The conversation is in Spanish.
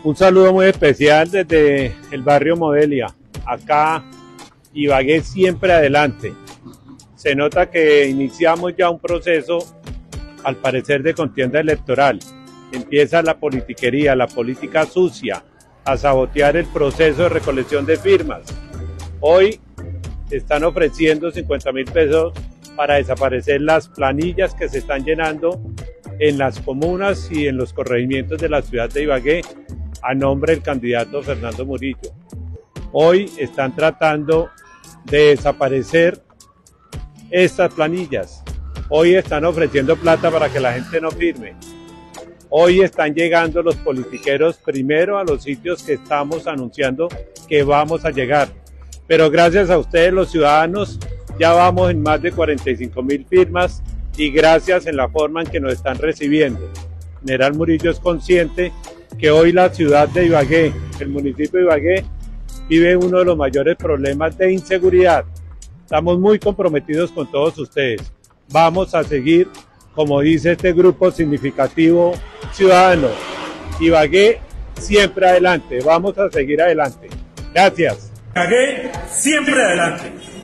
Un saludo muy especial desde el barrio Modelia. Acá Ibagué siempre adelante. Se nota que iniciamos ya un proceso, al parecer, de contienda electoral. Empieza la politiquería, la política sucia, a sabotear el proceso de recolección de firmas. Hoy están ofreciendo 50.000 pesos para desaparecer las planillas que se están llenando en las comunas y en los corregimientos de la ciudad de Ibagué a nombre del candidato Fernando Murillo. Hoy están tratando de desaparecer estas planillas. Hoy están ofreciendo plata para que la gente no firme. Hoy están llegando los politiqueros primero a los sitios que estamos anunciando que vamos a llegar. Pero gracias a ustedes, los ciudadanos, ya vamos en más de 45.000 firmas y gracias en la forma en que nos están recibiendo. General Murillo es consciente que hoy la ciudad de Ibagué, el municipio de Ibagué, vive uno de los mayores problemas de inseguridad. Estamos muy comprometidos con todos ustedes. Vamos a seguir, como dice este grupo significativo ciudadano, Ibagué siempre adelante. Vamos a seguir adelante. Gracias. Ibagué siempre adelante.